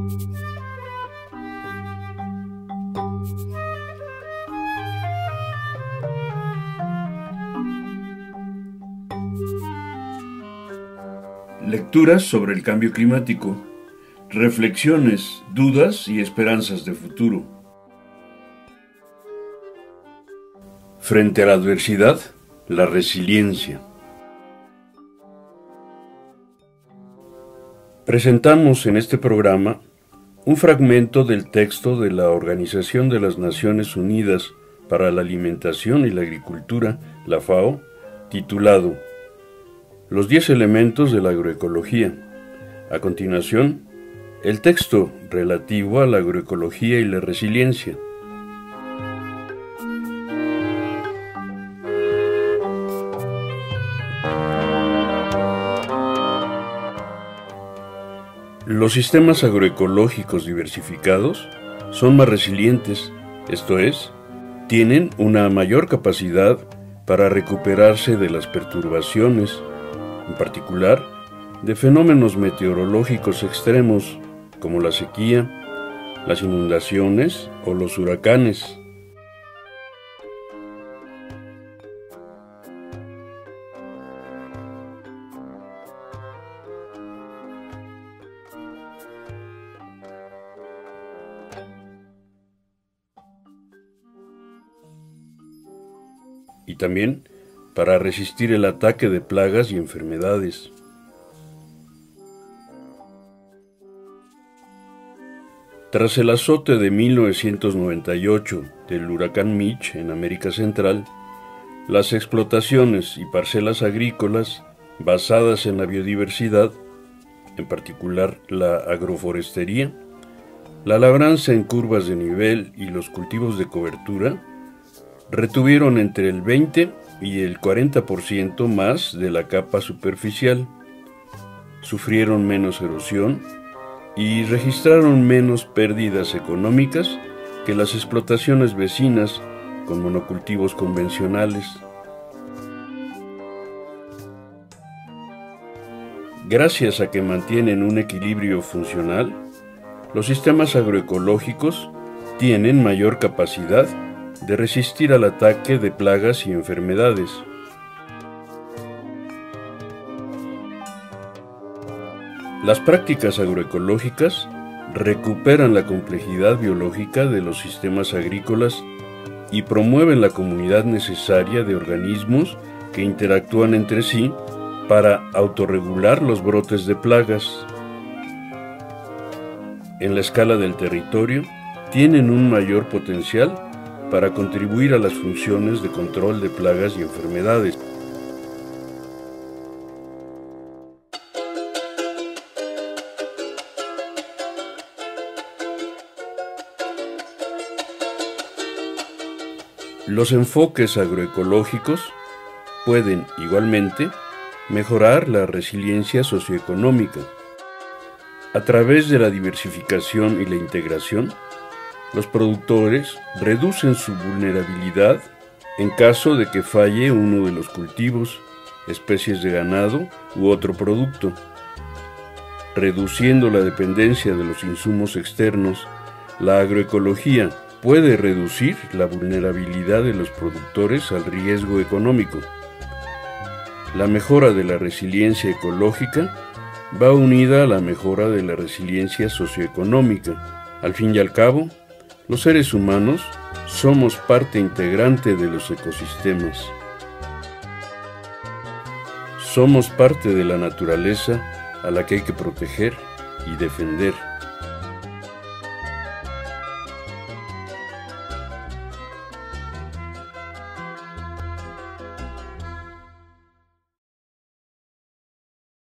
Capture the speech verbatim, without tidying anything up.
Lecturas sobre el cambio climático, reflexiones, dudas y esperanzas de futuro. Frente a la adversidad, la resiliencia. Presentamos en este programa un fragmento del texto de la Organización de las Naciones Unidas para la Alimentación y la Agricultura, la FAO, titulado Los diez elementos de la agroecología. A continuación, el texto relativo a la agroecología y la resiliencia. Los sistemas agroecológicos diversificados son más resilientes, esto es, tienen una mayor capacidad para recuperarse de las perturbaciones, en particular, de fenómenos meteorológicos extremos como la sequía, las inundaciones o los huracanes. Y también para resistir el ataque de plagas y enfermedades. Tras el azote de mil novecientos noventa y ocho del huracán Mitch en América Central, las explotaciones y parcelas agrícolas basadas en la biodiversidad, en particular la agroforestería, la labranza en curvas de nivel y los cultivos de cobertura, retuvieron entre el veinte y el cuarenta por ciento más de la capa superficial, sufrieron menos erosión y registraron menos pérdidas económicas que las explotaciones vecinas con monocultivos convencionales. Gracias a que mantienen un equilibrio funcional, los sistemas agroecológicos tienen mayor capacidad de resistir al ataque de plagas y enfermedades. Las prácticas agroecológicas recuperan la complejidad biológica de los sistemas agrícolas y promueven la comunidad necesaria de organismos que interactúan entre sí para autorregular los brotes de plagas. En la escala del territorio, tienen un mayor potencial para contribuir a las funciones de control de plagas y enfermedades. Los enfoques agroecológicos pueden, igualmente, mejorar la resiliencia socioeconómica. A través de la diversificación y la integración, los productores reducen su vulnerabilidad en caso de que falle uno de los cultivos, especies de ganado u otro producto, reduciendo la dependencia de los insumos externos. La agroecología puede reducir la vulnerabilidad de los productores al riesgo económico. La mejora de la resiliencia ecológica va unida a la mejora de la resiliencia socioeconómica. Al fin y al cabo, los seres humanos somos parte integrante de los ecosistemas. Somos parte de la naturaleza a la que hay que proteger y defender.